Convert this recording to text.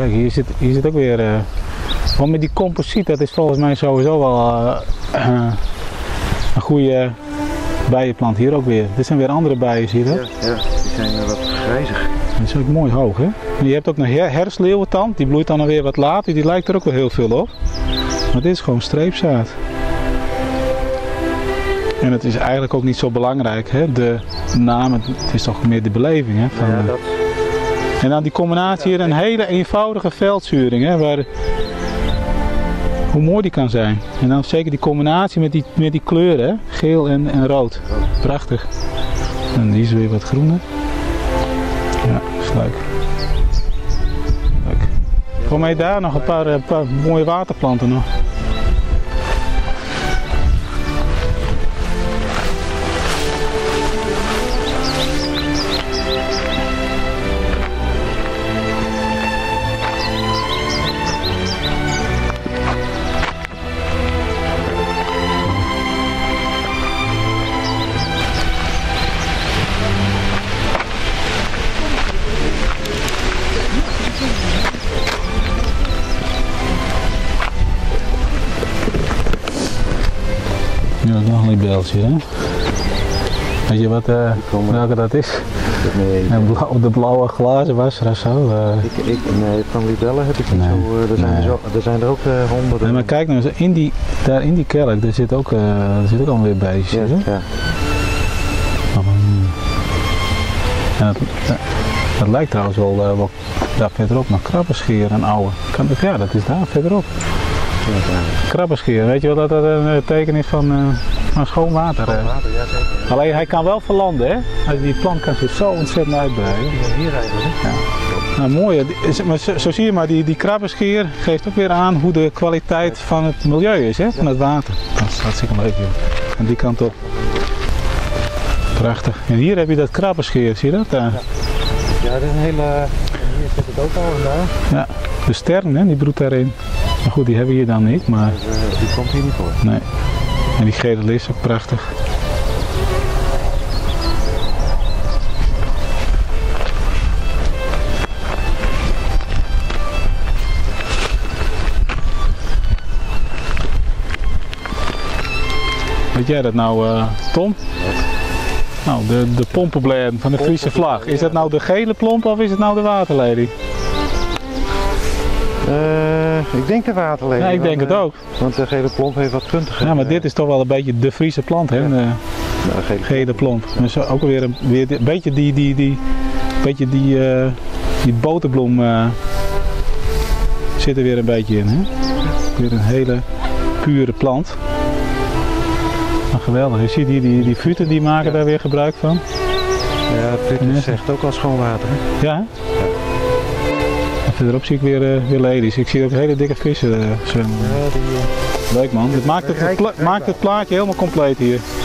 Kijk, hier zit ook weer... want met die composiet, dat is volgens mij sowieso wel een goede bijenplant. Hier ook weer. Dit zijn weer andere bijen, zie je dat? Ja, die zijn wat grijzig. Dat is ook mooi hoog, hè? En je hebt ook een herfstleeuwentand, die bloeit dan alweer wat later. Die lijkt er ook wel heel veel op. Maar dit is gewoon streepzaad. En het is eigenlijk ook niet zo belangrijk, hè? De naam, het is toch meer de beleving, hè? Van Ja, dat... En dan die combinatie hier, een hele eenvoudige veldzuring, hè? Waar... Hoe mooi die kan zijn. En dan zeker die combinatie met die kleuren, hè? Geel en rood. Prachtig. En die is weer wat groener. Ja, dat is leuk. Leuk. Voor mij daar nog een paar mooie waterplanten nog. Ja, nog een libeltje, hè? Weet je wat, welke dat is? Nee. De blauwe glazen wasser of zo. Nee, van libellen heb ik niet zo. Er zijn er ook honderden. Nee, maar kijk nou eens, daar in die kelk, daar zit ook alweer beestjes. Ja. En dat lijkt trouwens wel daar verderop naar krabbenscheer en oude. Ja, dat is daar verderop. Krabbenscheer, weet je wel dat een teken is van schoon water? Ja, zeker. Alleen hij kan wel verlanden, hè? Die plant kan zich zo ontzettend uitbreiden. Hier eigenlijk, hè? Ja. Nou, mooi, maar zo zie je maar, die krabbenscheer geeft ook weer aan hoe de kwaliteit van het milieu is, hè? Van het water. Dat is hartstikke leuk, joh. Aan die kant op. Prachtig. En hier heb je dat krabbenscheer, zie je dat? Ja, dit is een hele... Hier zit het ook al vandaan. Ja, de stern, hè, die broedt daarin. Maar goed, die hebben we hier dan niet, maar... Die komt hier niet voor. Nee. En die gele is ook prachtig. Weet jij dat nou, Tom? Nou, de pompenbladen van de Friese vlag. Is dat nou de gele plomp of is het nou de waterlelie? Ik denk de waterlelie. Ja, ik denk het ook. Want de gele plomp heeft wat puntiger. Ja, maar dit is toch wel een beetje de Friese plant, hè? De gele plomp. Dus ook weer een beetje die boterbloem zit er weer een beetje in, hè? Weer een hele pure plant. Maar geweldig, je ziet hier die futen, die maken daar weer gebruik van. Ja, futen is echt ook al schoon water, hè? Ja, hè? En verderop zie ik weer lelies. Ik zie ook hele dikke vissen zwemmen. Ja, Leuk man, het maakt het plaatje helemaal compleet hier.